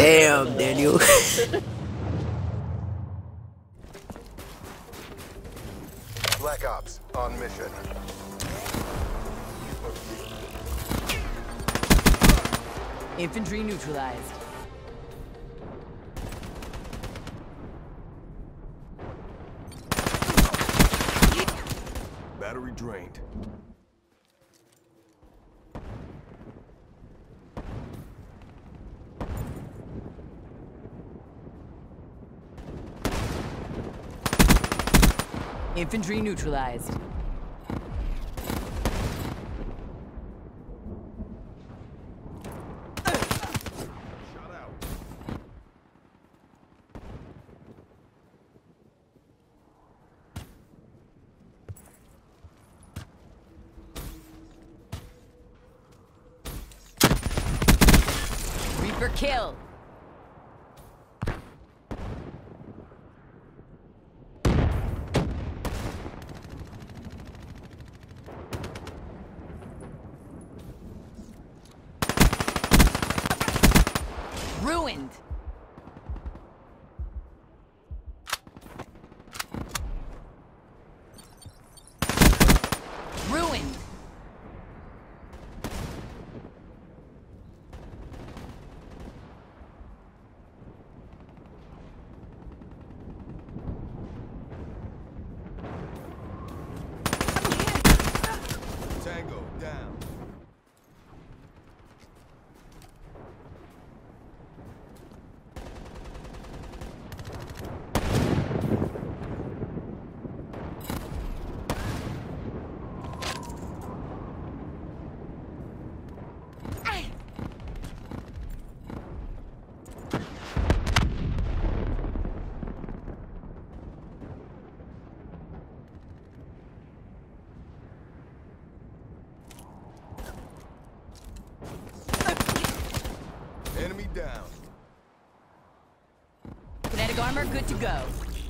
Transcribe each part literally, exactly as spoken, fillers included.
Damn, Daniel. Black Ops on mission. Infantry neutralized. Battery drained. Infantry neutralized. Shot out. Reaper kill. Ruined. Ruined. Tango down. Enemy down. Kinetic armor good to go.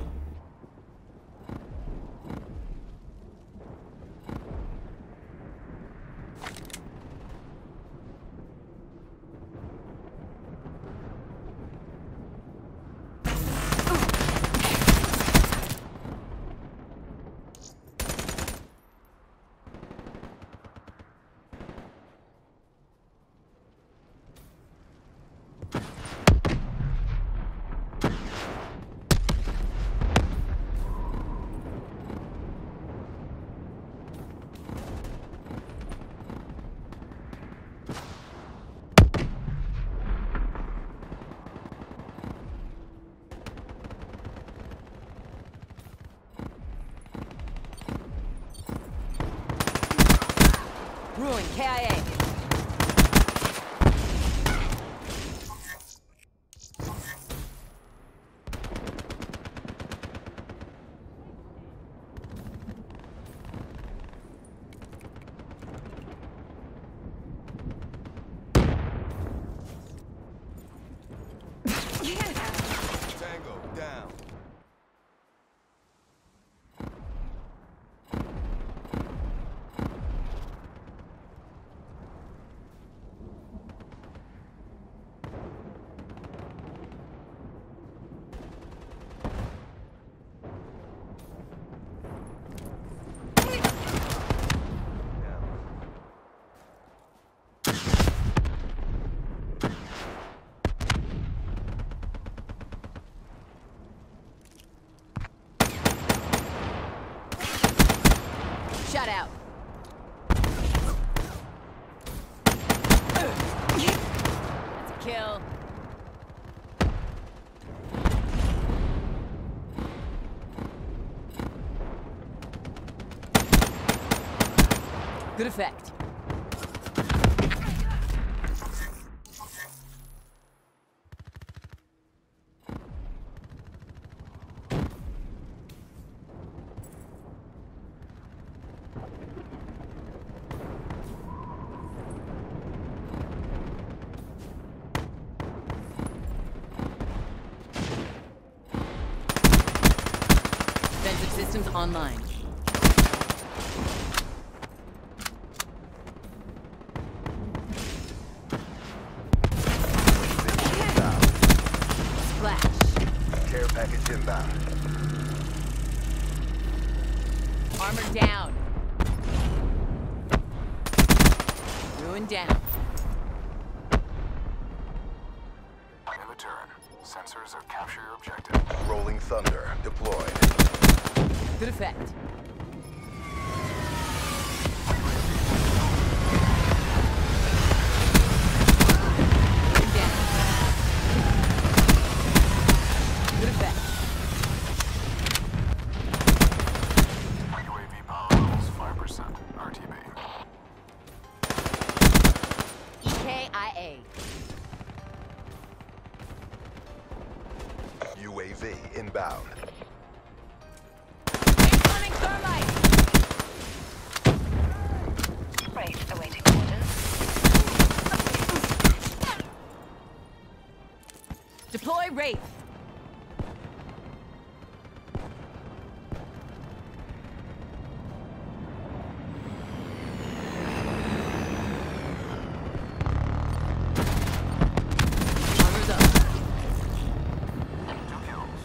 Ruin K I A. Tango down. Shut out. That's a kill. Good effect. Defensive systems online. inbound. Armor down. Ruin down. In the turn. Sensors have captured your objective. Rolling Thunder deployed. Good effect. Ruin down. Good effect. U A V power levels five percent. R T B. E K I A. U A V inbound. Incoming thermite! Wraith awaiting orders. Deploy Wraith. Armor's up. Two kills.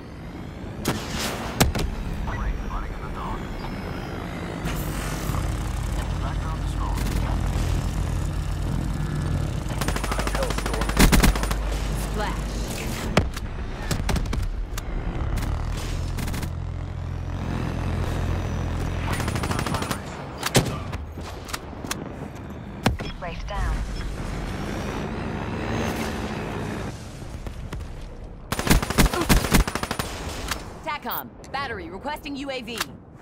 Wraith running in the dog. Background destroyed. Hellstorm inbound. Splash. Wraith down. TACOM. Battery requesting U A V.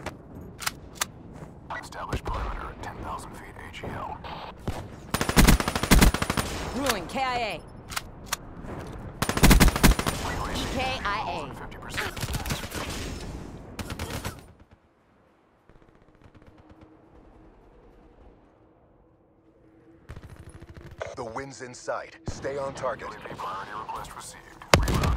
Established perimeter at ten thousand feet H E L. Ruin K I A. E K I A. fifty percent. The wind's in sight. Stay on target. U A V priority request received. Rerouting.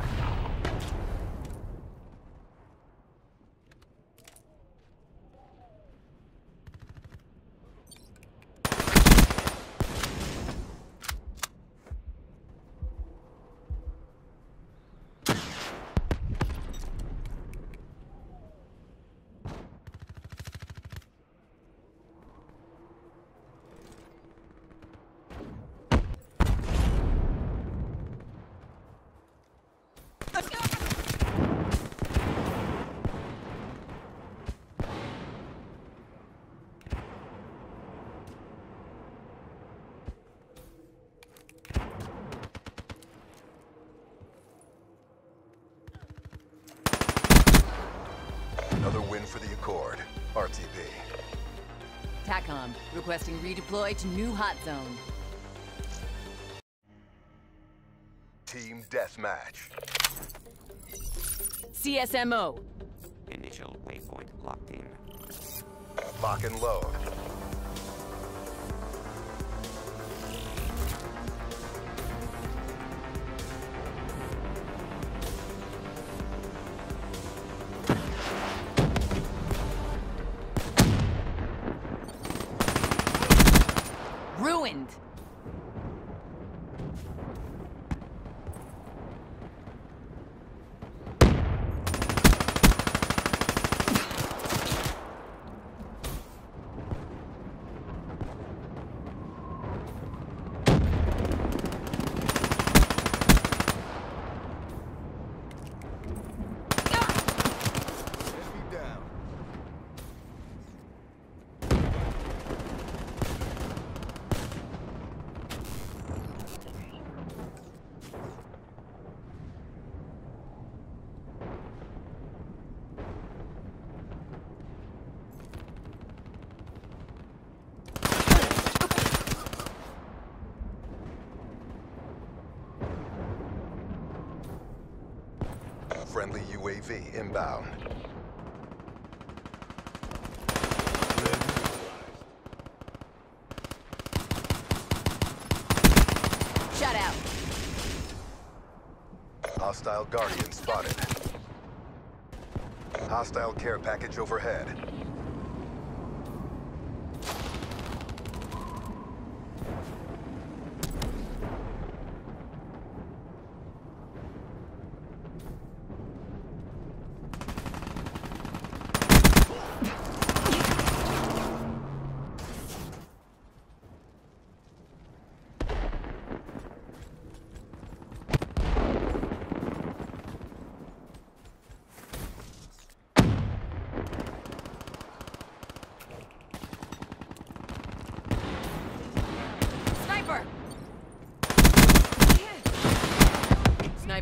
Another win for the Accord. R T B. TACOM. Requesting redeploy to new hot zone. Team Deathmatch. C S M O. Initial waypoint locked in. Lock and load. Ruined. Enemy down. Friendly U A V inbound. Shut out. Hostile Guardian spotted. Hostile care package overhead.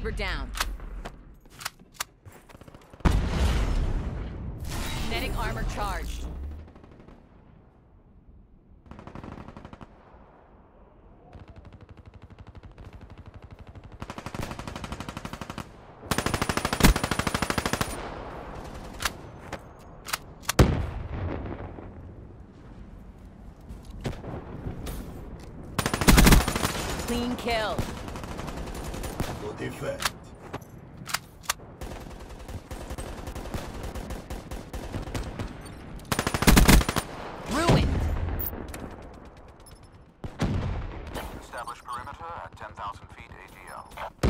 Sniper down. Kinetic armor charged. Clean kill. Good effect. Ruined. Establish perimeter at ten thousand feet A T L.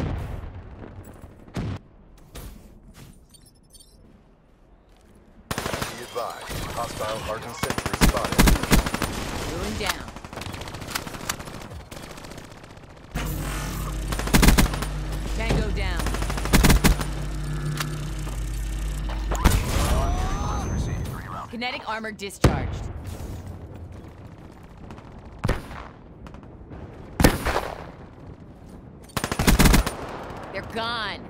Be advised. Hostile hardened sentry spotted. Ruined down. Tango down. Received three rounds. Kinetic armor discharged. They're gone.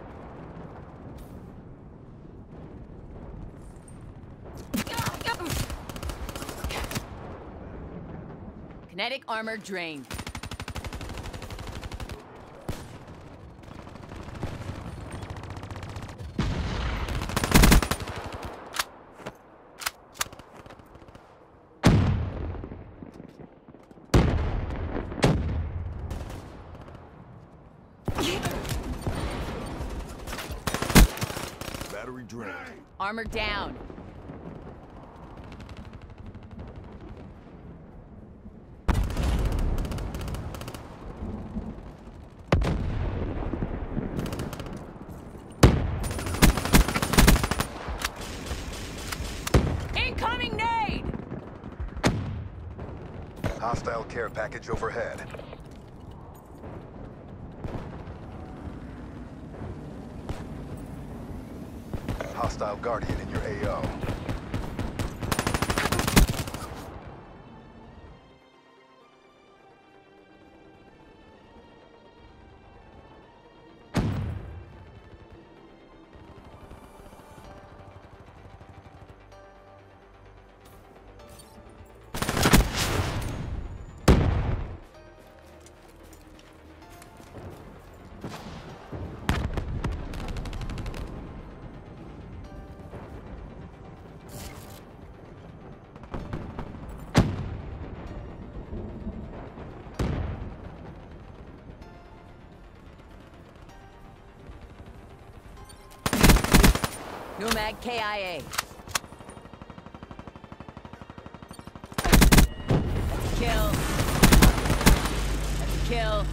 Kinetic armor drained. Battery drained. Armor down. Incoming nade! Hostile care package overhead. Hostile Guardian in your A O. Nomad K I A. Kill. That's a kill.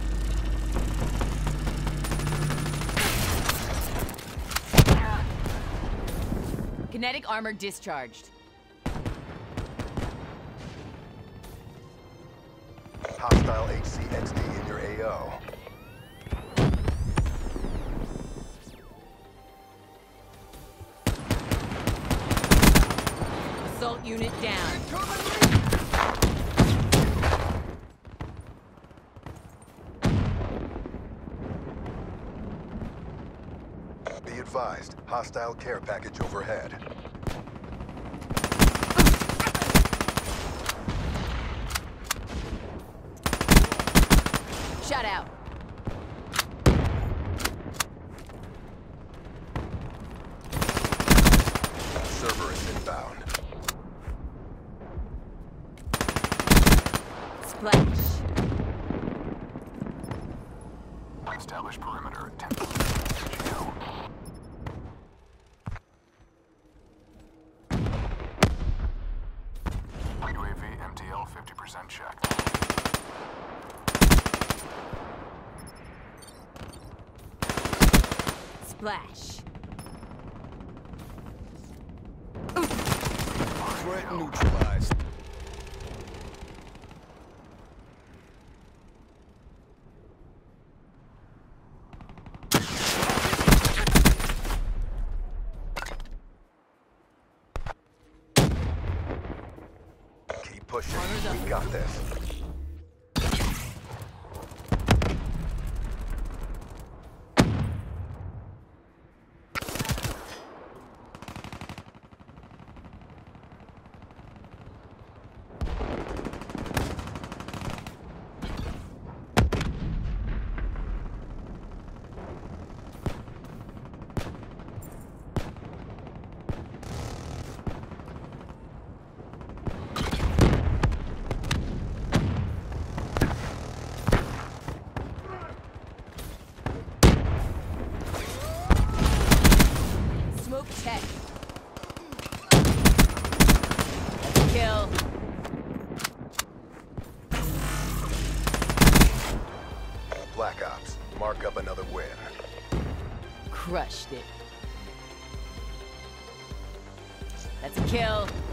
Kinetic armor discharged. Hostile H C X D in your A O. Assault unit down. Be advised. Hostile care package overhead. Shut out. Cerberus inbound. Splash. Establish perimeter at ten thousand feet A T L. U A V M T L fifty percent checked. Splash. Threat neutralized. Keep pushing. Armor's up. We got this. kill. Black Ops, mark up another win. Crushed it. That's a kill.